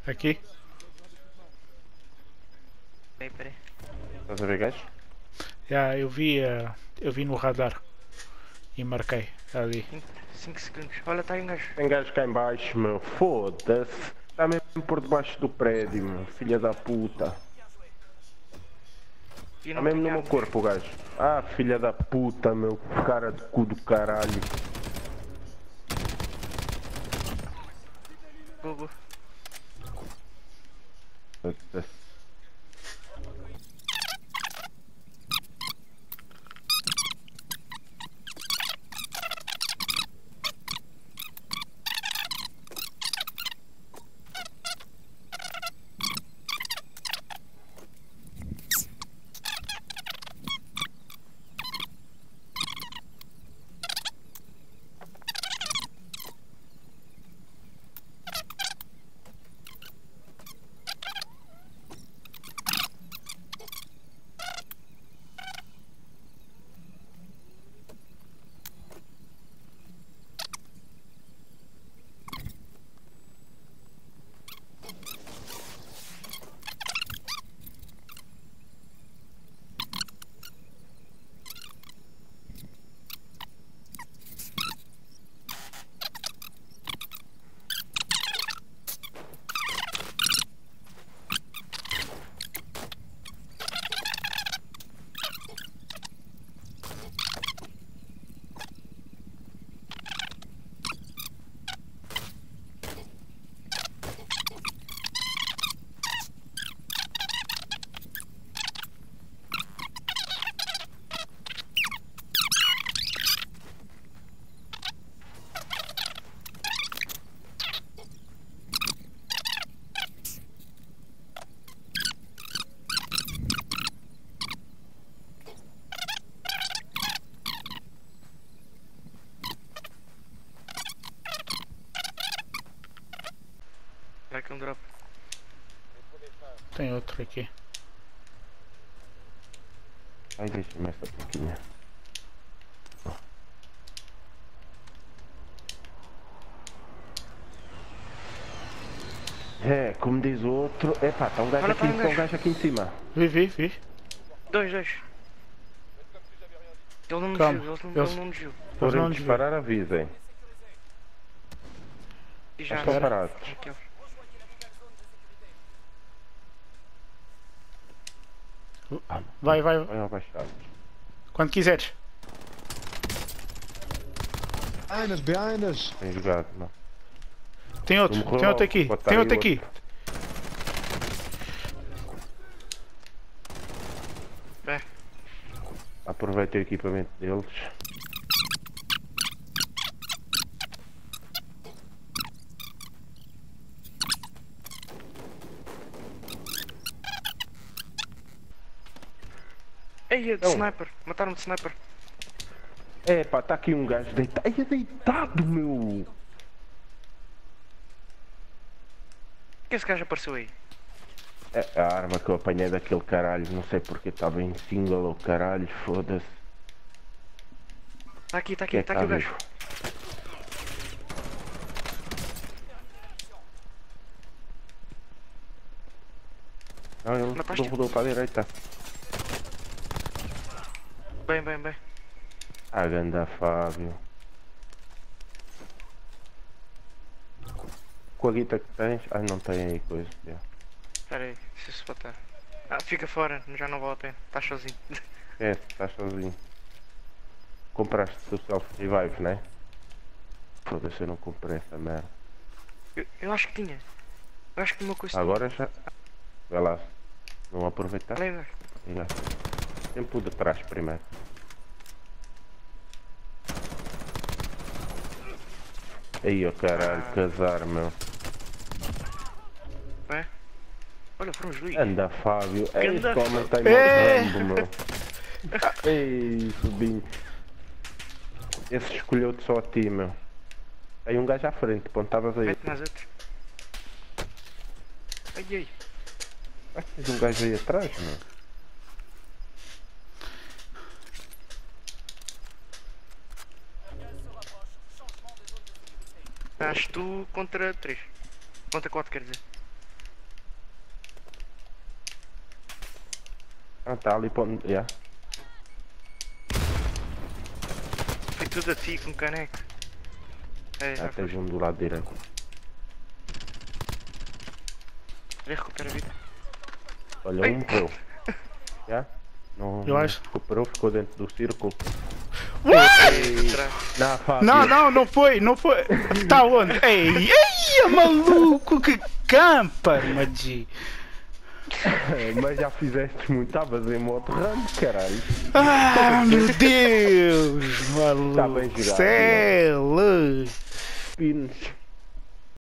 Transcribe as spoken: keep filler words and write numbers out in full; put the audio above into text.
Aqui? Peraí, peraí. Estás a ver, gajo? Já, eu vi, eh, eu vi no radar e marquei ali. cinco segundos. Olha, tá aí um gajo. Tem gajo cá em baixo, meu. Foda-se. Está mesmo por debaixo do prédio, meu. Filha da puta. E Está não mesmo tem no meu armas. corpo o gajo. Ah, filha da puta, meu. Cara de cu do caralho. Bobo. Foda-se. Vai que um drop. Tem outro aqui. Ai, deixa-me essa pouquinha. É, como diz o outro. Epá, está um gajo Olha, aqui, tá um está um gajo. gajo aqui em cima. Vi, vi, vi. Dois, dois. Ele não me Calma, viu, ele não, eles- ele não me viu. Se Eles forem não nos viram. disparar, avisem. E já. Estão parados. Aquele. Vai, vai, Vai ao baixado. quando quiseres. Behind us, behind us. Tem jogado, não. Tem outro, Não morreu tem outro logo, aqui, pode estar tem aí outro aqui. É. Aproveita o equipamento deles. Ei, é de Não. sniper. Mataram-me de sniper. Epá, está aqui um gajo deitado. Ai, é deitado, meu! Por que esse gajo apareceu aí? É a arma que eu apanhei daquele caralho. Não sei porque estava em single ou caralho. Foda-se. Tá aqui, tá Que aqui, é tá que aqui o está gajo. vivo? Não, ele Mataste? rodou para a direita. Bem, bem, bem. Ah, ganda Fábio. Com a guita que tens? Ah, não tem aí coisa. já. Espera aí, deixa eu se botar. Ah, fica fora, já não vale a pena. Estás sozinho. Esquece, estás sozinho. Compraste o self revive, né? Foda-se, eu não comprei essa merda. Eu, eu acho que tinha. Eu acho que uma coisa. Agora já. Vai lá. Não aproveitar? Olha aí, gajo. Vai lá. Tempo de trás primeiro. Aí, ó caralho, casar, meu. É? Olha, foram os Luís. Anda, Fábio. Ei, Ganda este homem tem É. um rambo, meu. Ei, sobinho. Esse escolheu-te só a ti, meu. Aí um gajo à frente, pontavas aí. Mete nas outras. Ai, ai. Ah, tens um gajo aí atrás, meu. Estás tu contra três. Contra quatro, quer dizer. Ah, tá ali para onde. Yeah. Foi tudo a ti com caneco. É, já Ah, foi. tens um do lado direito. Ele recupera a vida. Olha, Ai. um morreu. Já? Não, Eu não acho. recuperou, ficou dentro do círculo. Ei, tra- Na Fábio. Não, não, não foi, não foi. Tá onde? Ei, ei, maluco, que campa, Magi. Mas já fizeste muito, estavas em modo ramo, caralho. Ah, meu Deus, Tá bem maluco. jogado, Céu. Pinos.